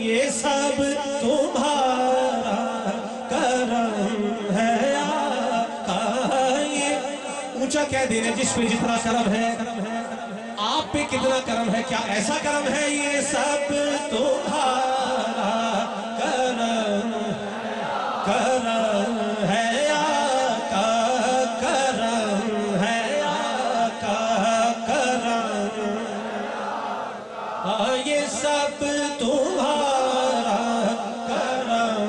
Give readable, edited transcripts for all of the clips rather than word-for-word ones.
یہ سب تمہارا کرم ہے آقا. یہ اونچا کہہ دینے جس پہ جتنا کرم ہے آپ پہ کتنا کرم ہے. کیا ایسا کرم ہے؟ یہ سب تمہارا کرم ہے آقا. کرم ہے آقا. کرم یہ سب تمہارا کرم.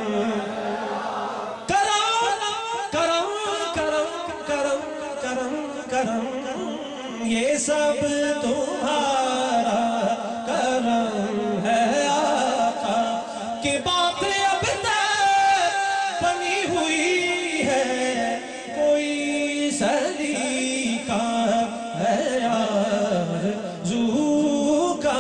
کرم کرم کرم کرم کرم کرم یہ سب تمہارا کرم ہے آقا. کہ بات اب تک بنی ہوئی ہے کوئی سلیقہ ہے آرزو کا.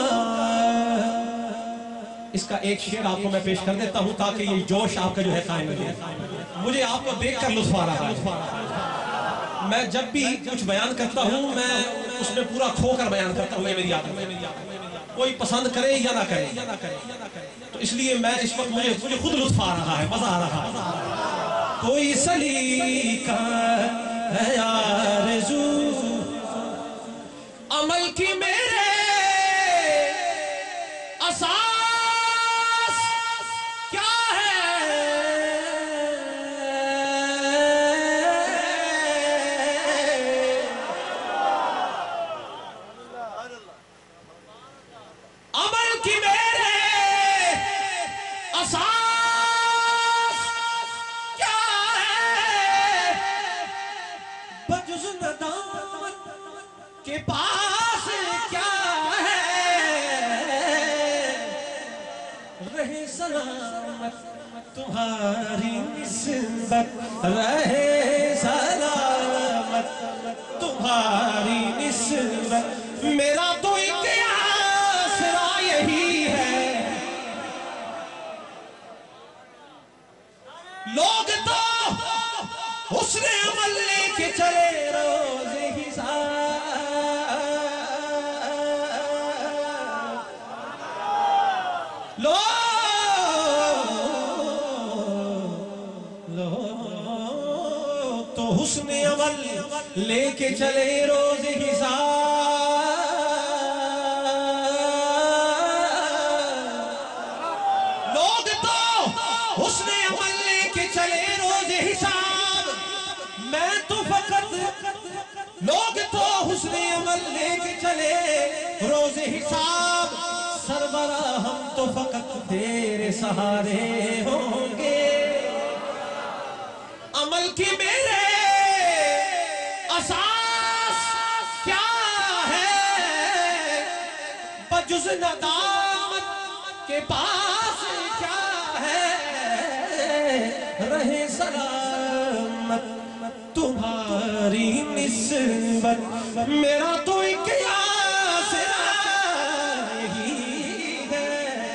اس کا ایک شعر آپ کو میں پیش کر دیتا ہوں تاکہ یہ جوش آپ کا جو ہے قائم رہے. مجھے آپ کو دیکھ کر لطف آ رہا ہے. میں جب بھی کچھ بیان کرتا ہوں میں اس میں پورا کھو کر بیان کرتا ہوں. یہ میری عادت ہے. کوئی پسند کرے یا نہ کرے تو اس لیے میں اس وقت مجھے خود لطف آ رہا ہے, مزہ آ رہا ہے. کوئی سلیقہ ہے آرزو عمل کی میرے اساس کیا ہے. عمل کی میرے اساس کیا ہے. بجز ندامت کے پاس کیا ہے. رہے سلامت تمہاری نسبت. رہے سلامت تمہاری نسبت. میرا تو ایک آسرا یہی ہے. لوگ تو حسن عمل لے کے چلے روز حساب. لوگ تو حسن عمل لے کے چلے روز حساب. لوگ تو حسن عمل لے کے چلے روز حساب. میں تو فقط لوگ تو حسن عمل لے کے چلے روز حساب. سربراہ ہم تو فقط تیرے سہارے ہوں گے. عمل کی میرے اساس کیا ہے. بجز ندامت کے پاس کیا ہے. رہے سلامت تمہاری نسبت. میرا تو ایک آسرا یہی ہے.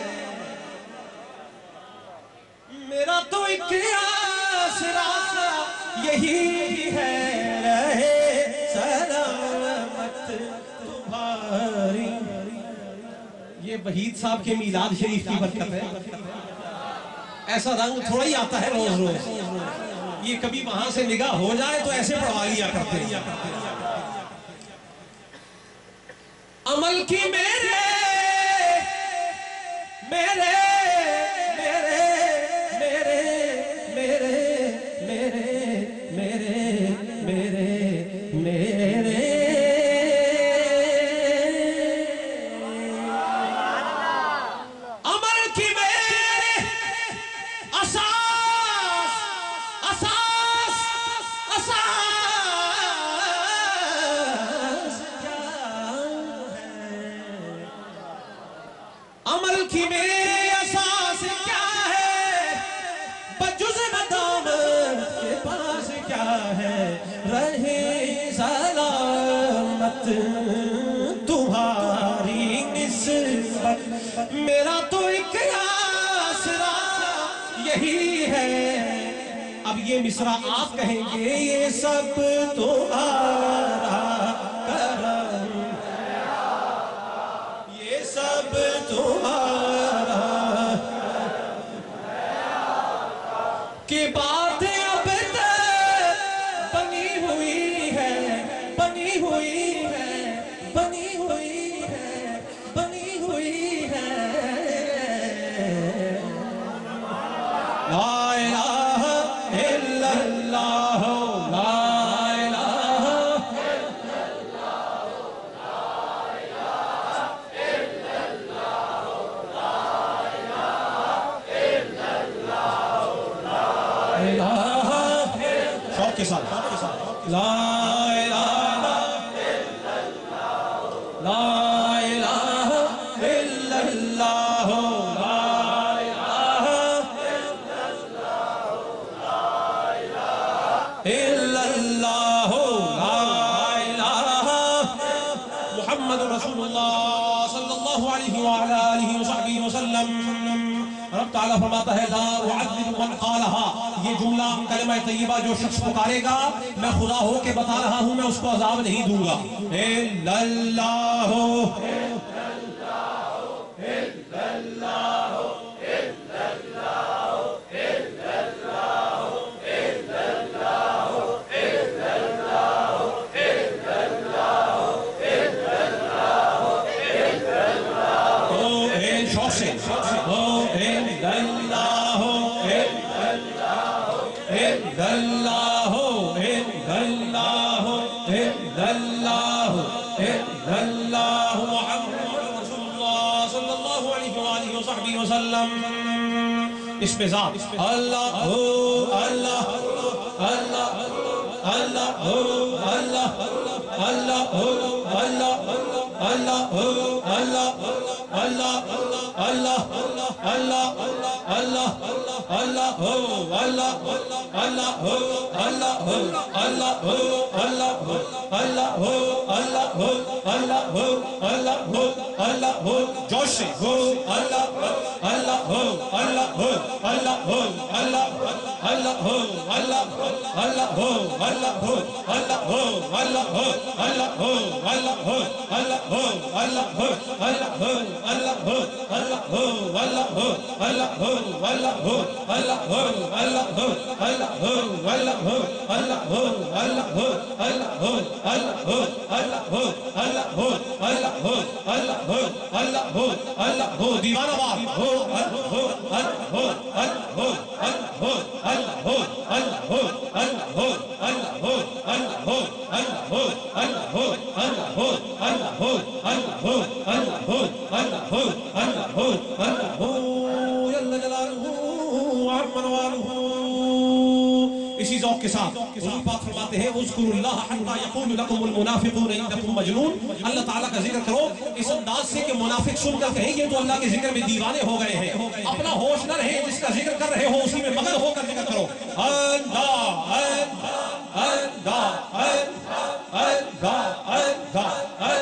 میرا تو ایک آسرا یہی ہے. رہے سلامت تمہاری. یہ وحید صاحب کے میلاد شریف کی برکت ہے. ایسا رنگ تھوڑا ہی آتا ہے روز روز. یہ کبھی وہاں سے نگاہ ہو جائے تو ایسے پڑھوا لیا کرتے ہیں. عمل کی میرے میرے میرے میرے میرے میرے میرے میرے میرے عمل کی میرے اساس اساس اساس کیا ہے. عمل کی میرے اساس کیا ہے. بجز ندامت کے پاس کیا ہے. رہے سلامت تمہاری نسبت. میرا تو ایک آسرا یہی ہے. اب یہ مصرع آپ کہیں گے یہ سب تمہارا کرم. یہ سب تمہارا کے ساتھ لا الہ لا الہ الا اللہ لا الہ الا اللہ لا الہ محمد رسول اللہ صلی اللہ علیہ وعلا آلہ وصحبہ وسلم. رب تعالیٰ فرماتا ہے لا اعذب من قالها، یہ جملہ کلمہ طیبہ جو شخص پکارے گا میں خدا ہو کے بتا رہا ہوں میں اس کو عذاب نہیں دوں گا. الا اللہ اس پہ ذات اللہ اللہ اللہ اللہ اللہ اللہ اللہ اللہ اللہ اللہ اللہ اللہ اللہ اللہ اللہ اللہ جوش سے اللہ اللہ اللہ اللہ اللہ اللہ اللہ دیوانہ بار اسی ذوق کے ساتھ حضور پاک فرماتے ہیں اذکروا اللہ حتی یقول لکم المنافقون انکم مجنون. اللہ تعالیٰ کا ذکر کرو اس انداز سے کہ منافق سن کر کہیں یہ تو اللہ کے ذکر میں دیوانے ہو گئے ہیں. اپنا ہوش نہ رہے جس کا ذکر کر رہے ہو اسی میں مگن ہو کر ذکر کرو. اللہ اللہ اللہ اللہ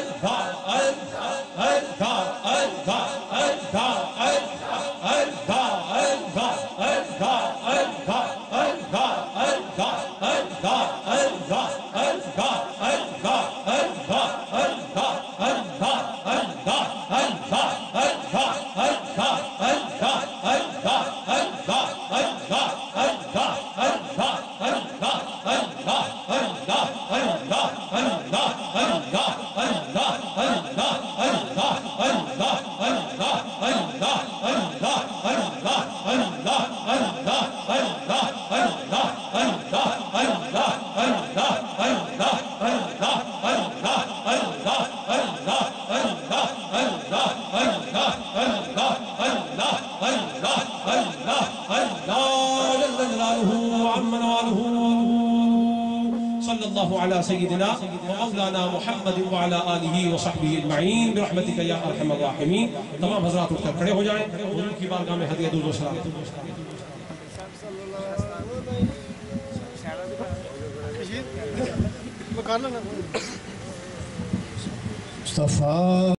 صلی اللہ علی سیدنا مولانا محمد وعلی آلہ وصحبہ اجمعین برحمتک یا ارحم الراحمین. تمام حضرات اٹھ کر کھڑے ہو جائیں حضور کی بارگاہ میں ہدیہ درود و سلام. مصطفیٰ